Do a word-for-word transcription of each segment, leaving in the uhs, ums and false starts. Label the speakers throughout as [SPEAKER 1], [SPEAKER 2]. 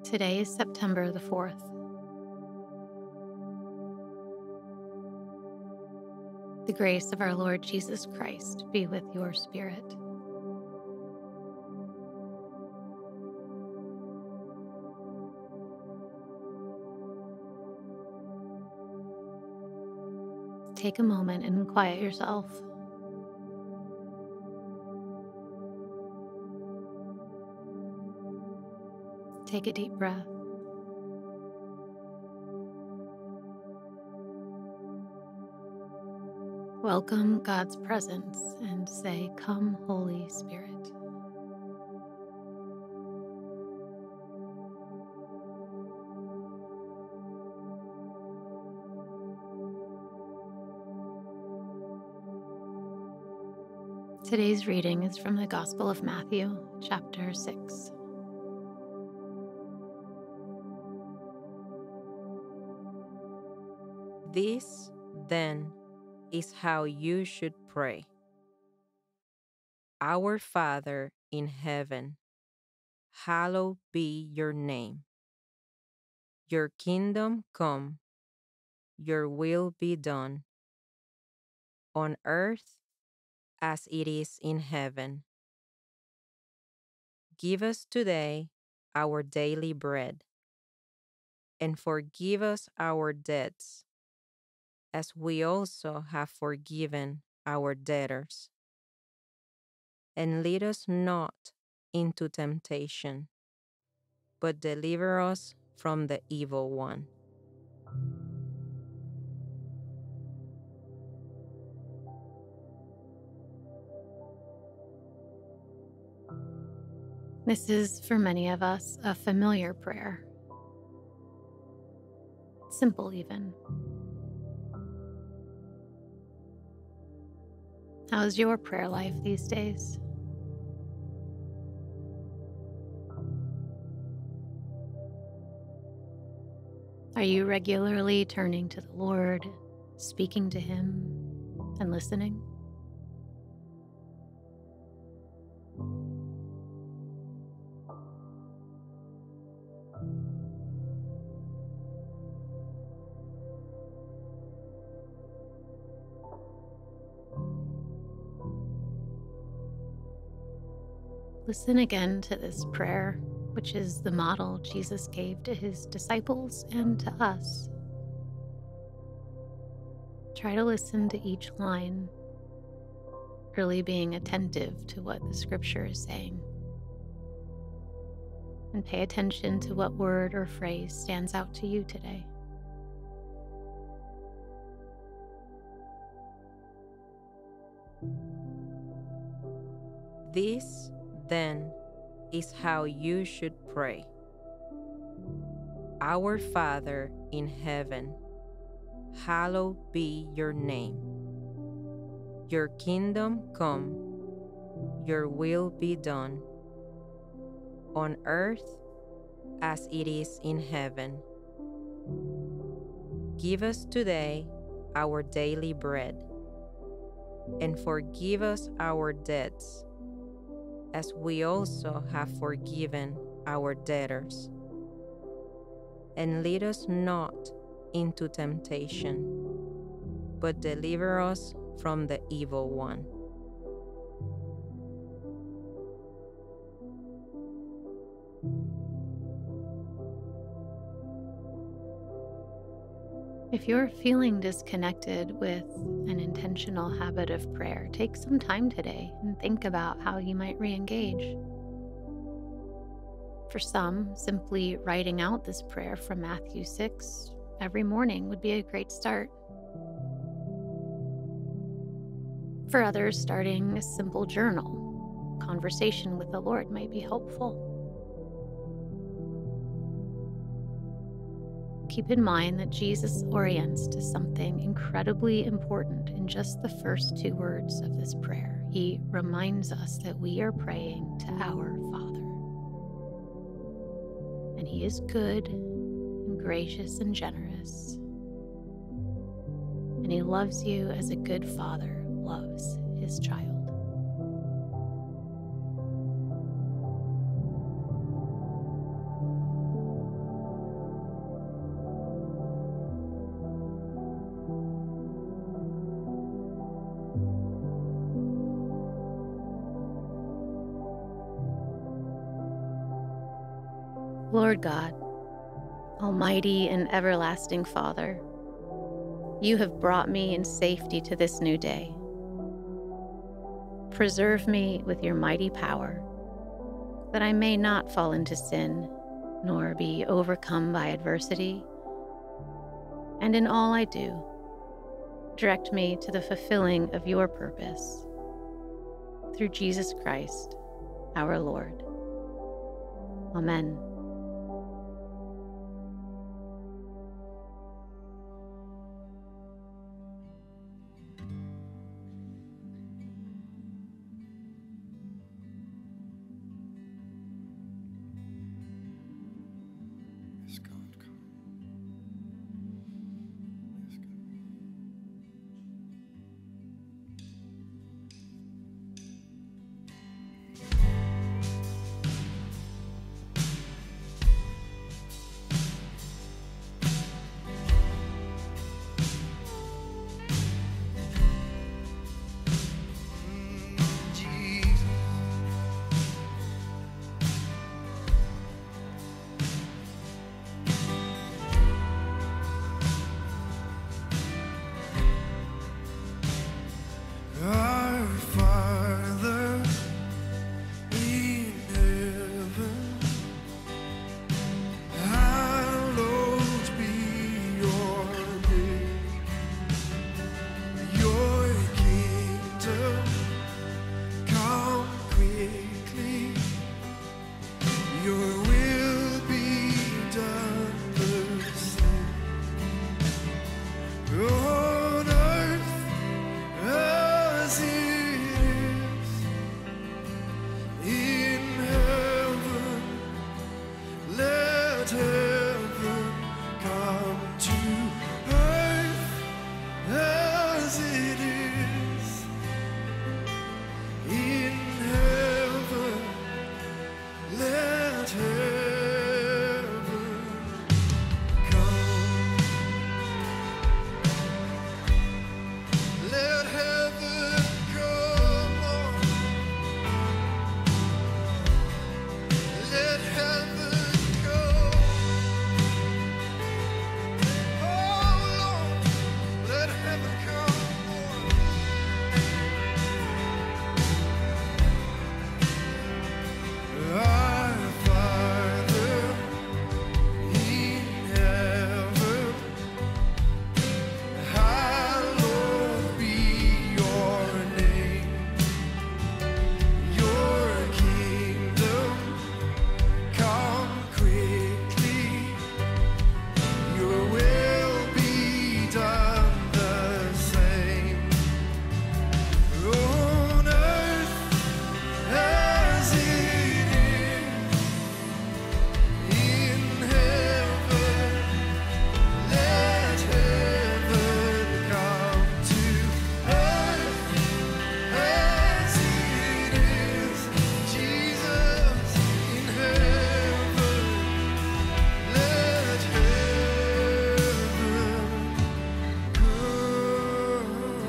[SPEAKER 1] Today is September the fourth. The grace of our Lord Jesus Christ be with your spirit. Take a moment and quiet yourself. Take a deep breath. Welcome God's presence and say, "Come, Holy Spirit." Today's reading is from the Gospel of Matthew, chapter six.
[SPEAKER 2] This, then, is how you should pray. Our Father in heaven, hallowed be your name. Your kingdom come, your will be done, on earth as it is in heaven. Give us today our daily bread, and forgive us our debts, as we also have forgiven our debtors. And lead us not into temptation, but deliver us from the evil one.
[SPEAKER 1] This is, for many of us, a familiar prayer. Simple, even. How's your prayer life these days? Are you regularly turning to the Lord, speaking to Him, and listening? Listen again to this prayer, which is the model Jesus gave to His disciples and to us. Try to listen to each line, really being attentive to what the scripture is saying. And pay attention to what word or phrase stands out to you today.
[SPEAKER 2] This, then, is how you should pray. Our Father in heaven, hallowed be your name. Your kingdom come, your will be done, on earth as it is in heaven. Give us today our daily bread, and forgive us our debts, as we also have forgiven our debtors. And lead us not into temptation, but deliver us from the evil one.
[SPEAKER 1] If you're feeling disconnected with an intentional habit of prayer, take some time today and think about how you might re-engage. For some, simply writing out this prayer from Matthew six every morning would be a great start. For others, starting a simple journal, conversation with the Lord might be helpful. Keep in mind that Jesus orients to something incredibly important in just the first two words of this prayer. He reminds us that we are praying to our Father. And He is good and gracious and generous. And He loves you as a good father loves his child. Lord God, Almighty and everlasting Father, you have brought me in safety to this new day. Preserve me with your mighty power, that I may not fall into sin, nor be overcome by adversity. And in all I do, direct me to the fulfilling of your purpose. Through Jesus Christ, our Lord. Amen.
[SPEAKER 3] Yes, God, come. Yes, God. Jesus, our Father in heaven, hallowed be your name. Your kingdom come quickly. Your will be done the same on earth as it is in heaven. Let heaven come to earth as it is in heaven. Let heaven come. Let heaven come, Lord. Let heaven come. Oh, Lord, let heaven come, Lord. Our Father in heaven, hallowed be your name. Your kingdom come quickly. Your will be done the same on earth as it is in heaven. Let heaven come to earth as it is. Jesus in heaven. Let heaven come.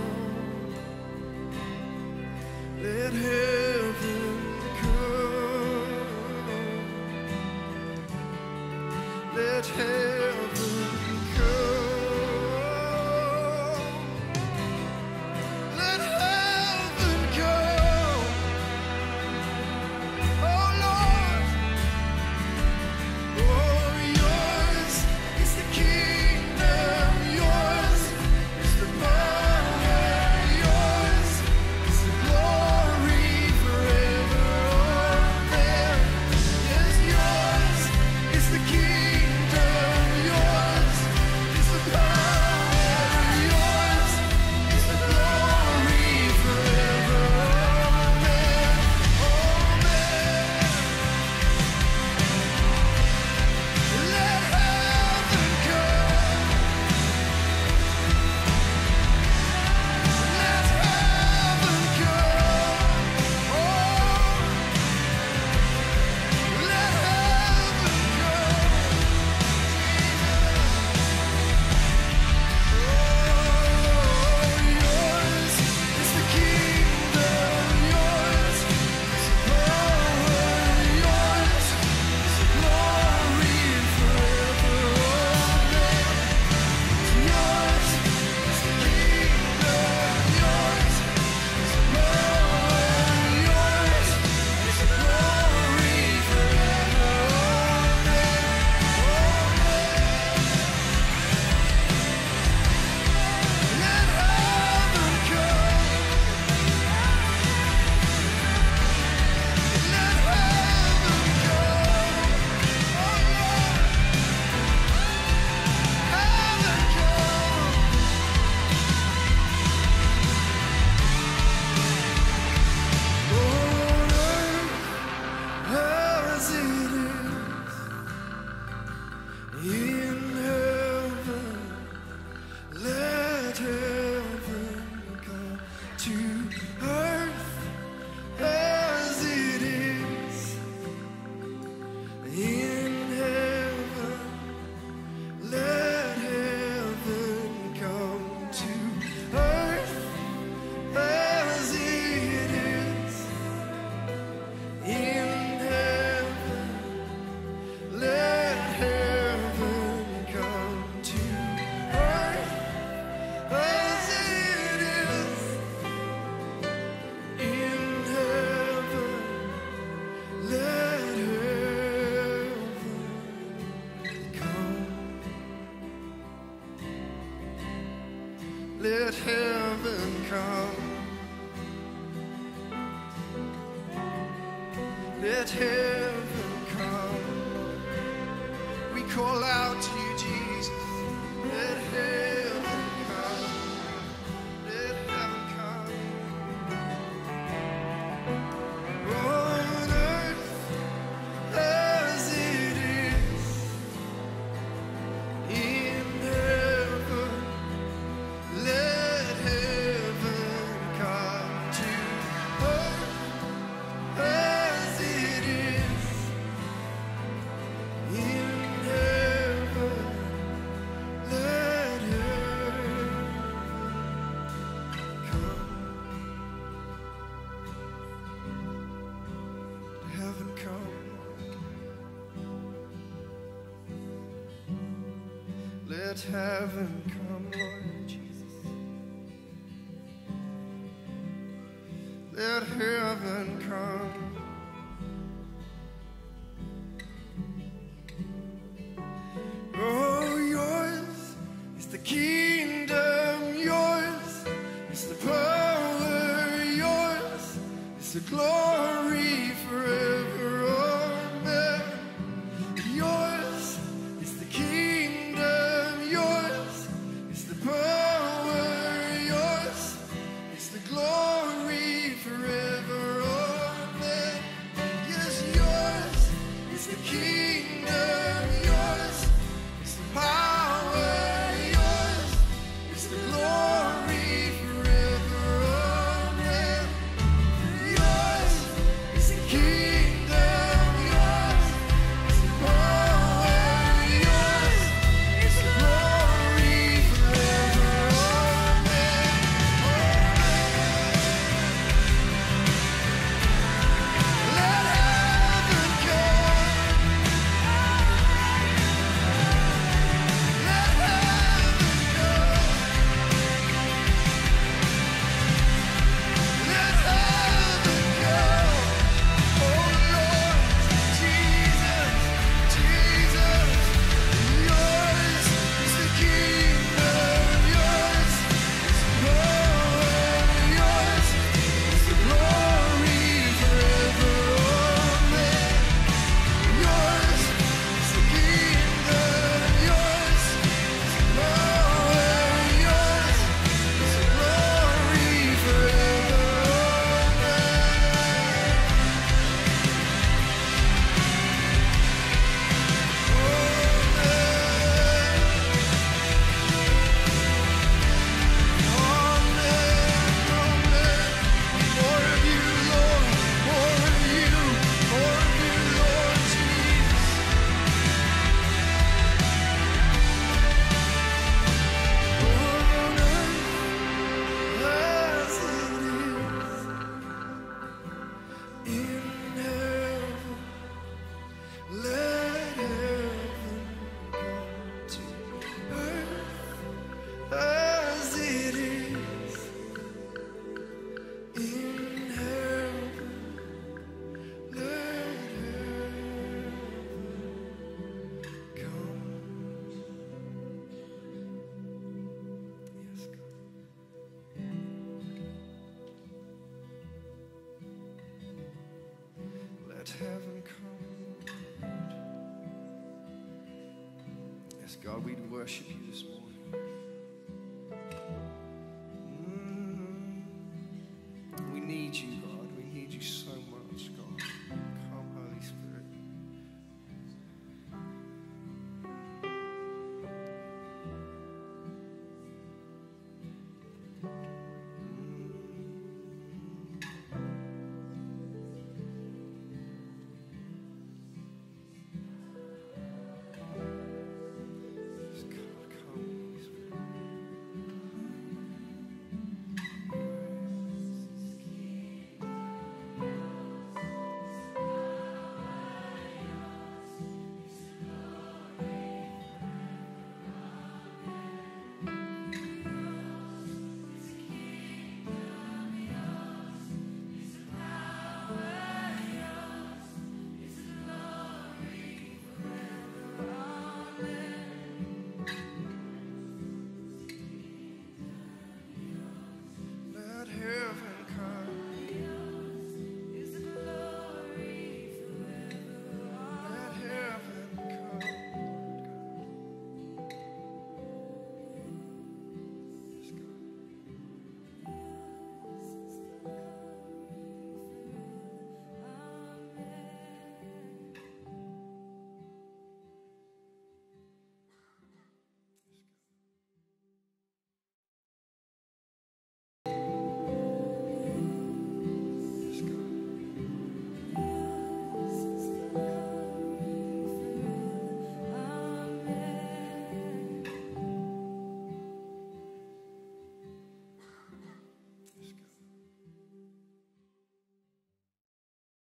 [SPEAKER 3] Let heaven come. Let heaven come. Let heaven come. Oh Lord, oh yours is the kingdom, yours is the power, yours is the glory forever. Amen. Yes, yours is the kingdom. Let heaven come. We call out to you, Jesus. Let heaven come. Let heaven come. On earth as it is in heaven. Let heaven come to earth as it is in heaven. Let heaven come. Heaven come. Let heaven come, Lord Jesus. Let heaven come. Oh, yours is the kingdom, yours is the power, yours is the glory forever. Amen. Yours is the kingdom, yours is the power, yours is the glory forever. Amen. Yes, yours is the kingdom, yours is the power, yours is the glory forever. Amen. Yours is the kingdom, yours is the power, yours is the glory forever. Amen. Let heaven come. Let heaven come. Let heaven come. Oh Lord, Jesus, Jesus, yours is the kingdom, yours is the power, yours is the glory forever. Amen. Yours is the kingdom, yours is the power, yours is the glory forever. More of you, Lord, more of you, more of you, Lord Jesus. On earth as it is in heaven. Let heaven come to earth as it is in heaven. Let heaven come. Yes, God. Let heaven come. Yes, God, we worship you this morning.